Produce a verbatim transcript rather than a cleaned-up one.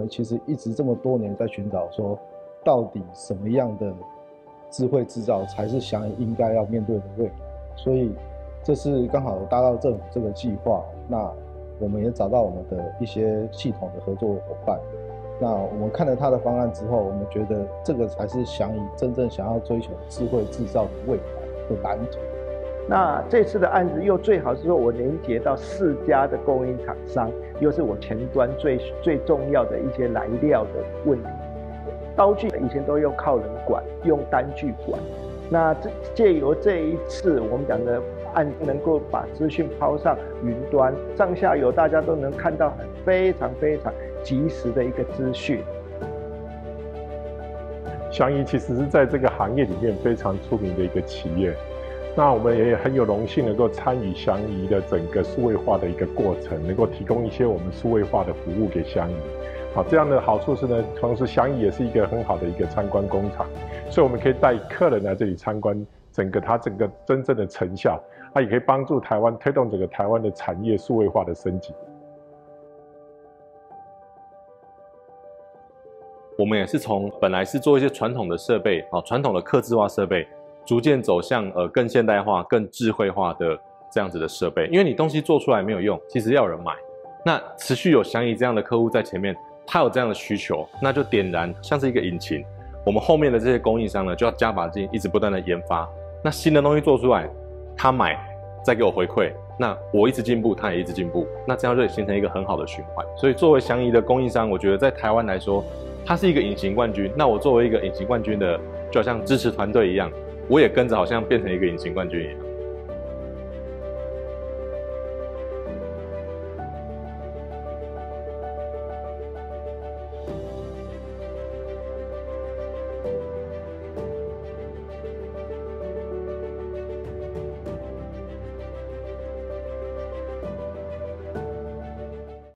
们其实一直这么多年在寻找说，到底什么样的智慧制造才是祥仪应该要面对的未来。所以这是刚好搭到政府这个计划，那我们也找到我们的一些系统的合作伙伴。那我们看了他的方案之后，我们觉得这个才是祥仪真正想要追求智慧制造的未来的蓝图。 那这次的案子又最好是说我连接到四家的供应厂商，又是我前端最最重要的一些来料的问题。刀具以前都用靠人管，用单据管。那这借由这一次我们讲的案，能够把资讯抛上云端，上下游大家都能看到非常非常及时的一个资讯。 祥仪其实是在这个行业里面非常出名的一个企业，那我们也很有荣幸能够参与祥仪的整个数位化的一个过程，能够提供一些我们数位化的服务给祥仪。好，这样的好处是呢，同时祥仪也是一个很好的一个参观工厂，所以我们可以带客人来这里参观整个它整个真正的成效，它也可以帮助台湾推动整个台湾的产业数位化的升级。 我们也是从本来是做一些传统的设备，啊，传统的客制化设备，逐渐走向呃更现代化、更智慧化的这样子的设备。因为你东西做出来没有用，其实要有人买。那持续有祥仪这样的客户在前面，他有这样的需求，那就点燃像是一个引擎。我们后面的这些供应商呢，就要加把劲，一直不断的研发。那新的东西做出来，他买，再给我回馈，那我一直进步，他也一直进步，那这样就会形成一个很好的循环。所以作为祥仪的供应商，我觉得在台湾来说，它是一个隐形冠军。那我作为一个隐形冠军的，就好像支持团队一样，我也跟着好像变成一个隐形冠军一样。